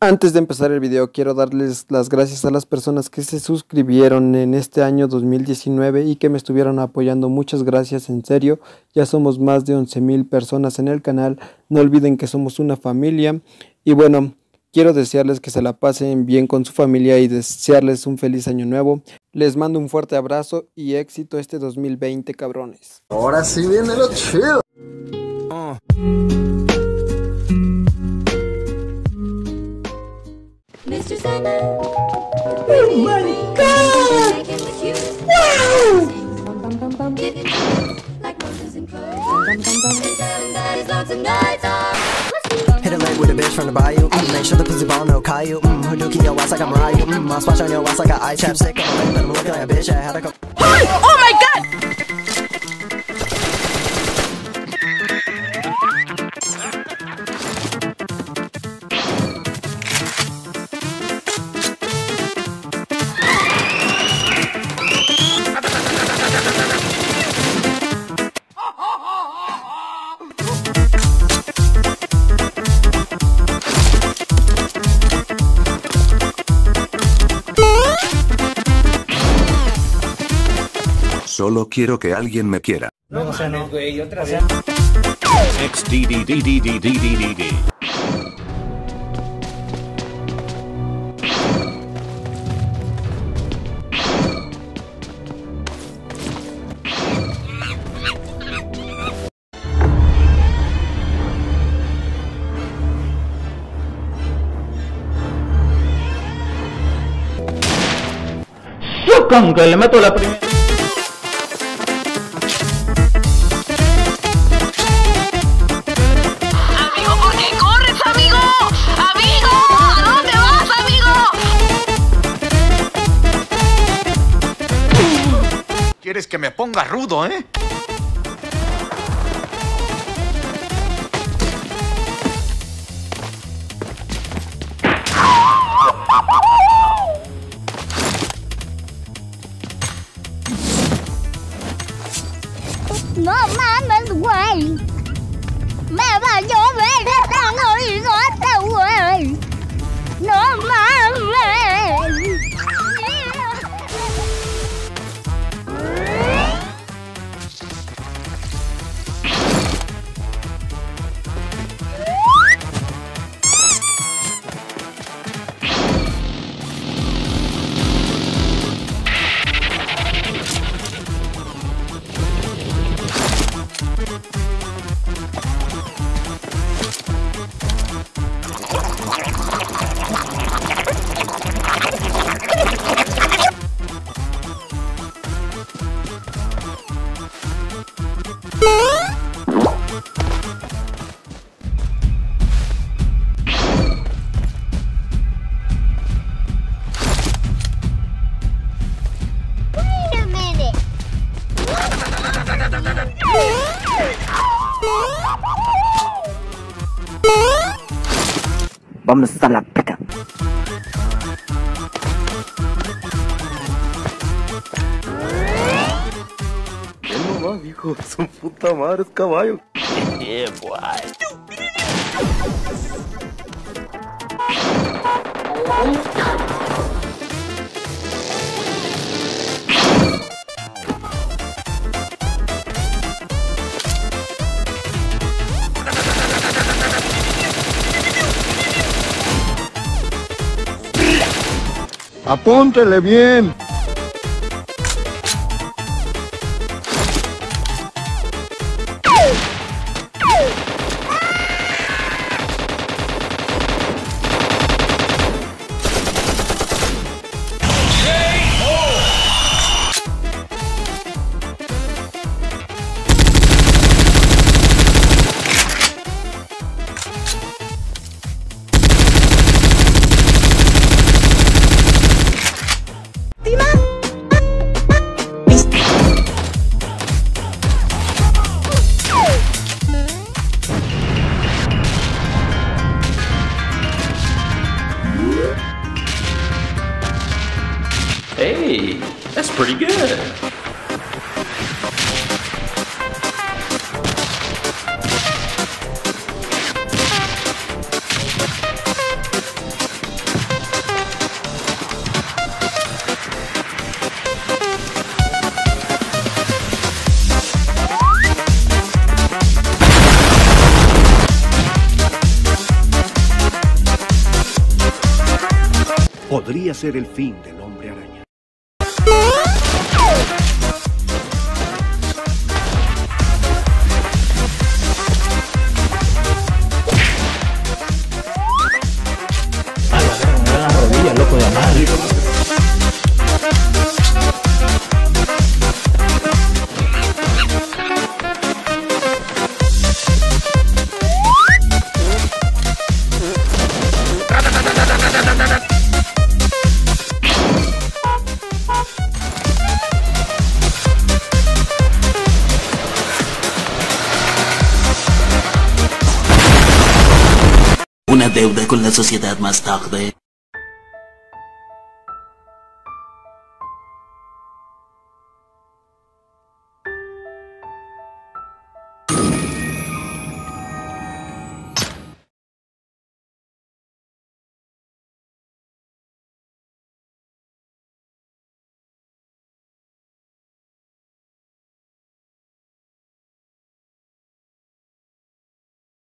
Antes de empezar el video, quiero darles las gracias a las personas que se suscribieron en este año 2019 y que me estuvieron apoyando. Muchas gracias, en serio. Ya somos más de 11,000 personas en el canal. No olviden que somos una familia. Y bueno, quiero desearles que se la pasen bien con su familia y desearles un feliz año nuevo. Les mando un fuerte abrazo y éxito este 2020, cabrones. Ahora sí viene lo chido. Mr. Sandman. Oh my God! Wow! Hit a leg with a bitch from the bayou. Make sure the pussy ball no Caillou. Hadouken your ass like I'm Ryu. I splash on your ass like I chapstick. I'm looking like a bitch. I had a couple. Oh my God! Solo quiero que alguien me quiera. No, o sea, no, güey, otra vez. XDDDDDDDD. Con que le meto la primera. Amigo, ¿por qué corres, amigo? Amigo, ¿a dónde vas, amigo? ¿Quieres que me ponga rudo, eh? No mames, güey. Me va a llover, tengo bigote, güey. No mames. Wait a minute. Vamos a la peca. No más, hijo de su puta madre, es caballo. Yeah, boy. Apúntele bien. Hey, that's pretty good. podría ser el fin del Hombre Araña. Las rodillas, loco de madre. Una deuda con la sociedad más tarde.